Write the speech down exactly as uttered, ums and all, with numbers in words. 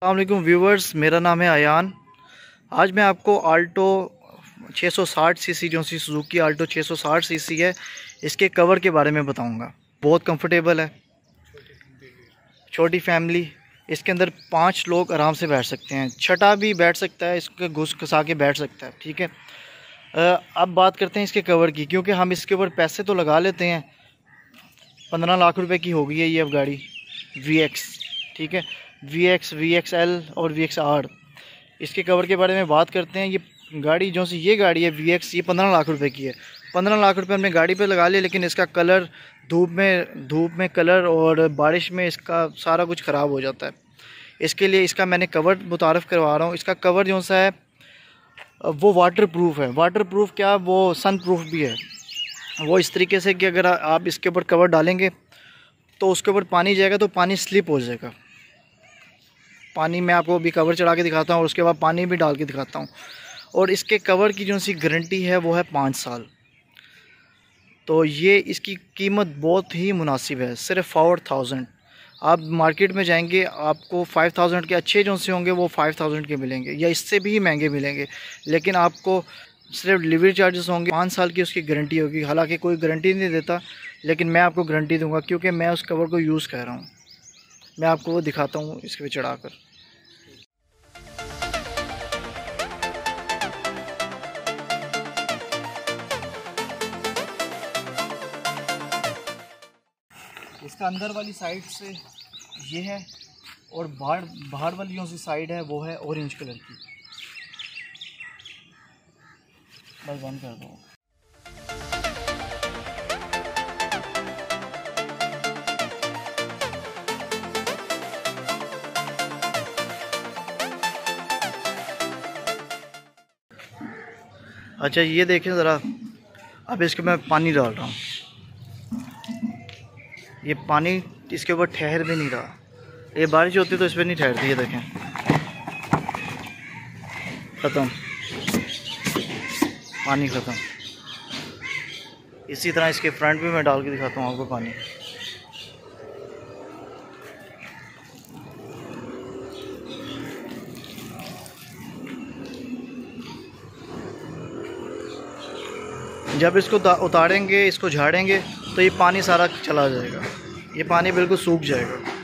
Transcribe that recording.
अस्सलाम वालेकुम व्यूवर्स, मेरा नाम है अयान। आज मैं आपको आल्टो छह सौ साठ सीसी जो सी सुजुकी आल्टो छह सौ साठ सीसी है, इसके कवर के बारे में बताऊंगा। बहुत कंफर्टेबल है, छोटी फैमिली, इसके अंदर पाँच लोग आराम से बैठ सकते हैं। छठा भी बैठ सकता है, इसके घुस घुसा के बैठ सकता है। ठीक है, अब बात करते हैं इसके कवर की, क्योंकि हम इसके ऊपर पैसे तो लगा लेते हैं। पंद्रह लाख रुपए की हो गई है ये अब गाड़ी वी एक्स। ठीक है, V X, V X L और वी एक्स आर। इसके कवर के बारे में बात करते हैं। ये गाड़ी जो सी ये गाड़ी है वी एक्स, ये पंद्रह लाख रुपए की है। पंद्रह लाख रुपए हमने गाड़ी पे लगा लिया, लेकिन इसका कलर धूप में धूप में कलर और बारिश में इसका सारा कुछ ख़राब हो जाता है। इसके लिए इसका मैंने कवर मुतारफ़ करवा रहा हूँ। इसका कवर जो सा है वो वाटर प्रूफ है। वाटर प्रूफ क्या, वो सन प्रूफ भी है। वो इस तरीके से कि अगर आप इसके ऊपर कवर डालेंगे तो उसके ऊपर पानी जाएगा तो पानी स्लिप हो जाएगा। पानी मैं आपको अभी कवर चढ़ा के दिखाता हूँ और उसके बाद पानी भी डाल के दिखाता हूँ। और इसके कवर की जो सी गारंटी है वो है पाँच साल। तो ये इसकी कीमत बहुत ही मुनासिब है, सिर्फ फोर थाउजेंड। आप मार्केट में जाएंगे आपको फाइव थाउजेंड के अच्छे जो से होंगे वो फाइव थाउजेंड के मिलेंगे या इससे भी महंगे मिलेंगे, लेकिन आपको सिर्फ डिलीवरी चार्जेस होंगे। पाँच साल की उसकी गारंटी होगी। हालांकि कोई गारंटी नहीं देता, लेकिन मैं आपको गारंटी दूंगा क्योंकि मैं उस कवर को यूज़ कर रहा हूँ। मैं आपको वो दिखाता हूँ इसके पे चढ़ाकर। इसका अंदर वाली साइड से ये है और बाहर बाहर वाली जो सी साइड है वो है ऑरेंज कलर की। बस बंद कर दो। अच्छा ये देखें ज़रा, अब इसके मैं पानी डाल रहा हूँ। ये पानी इसके ऊपर ठहर भी नहीं रहा। ये बारिश होती तो इस पर नहीं ठहरती। ये देखें, ख़त्म, पानी ख़त्म। इसी तरह इसके फ्रंट भी मैं डाल के दिखाता हूँ आपको पानी। जब इसको उतारेंगे, इसको झाड़ेंगे तो ये पानी सारा चला जाएगा। ये पानी बिल्कुल सूख जाएगा।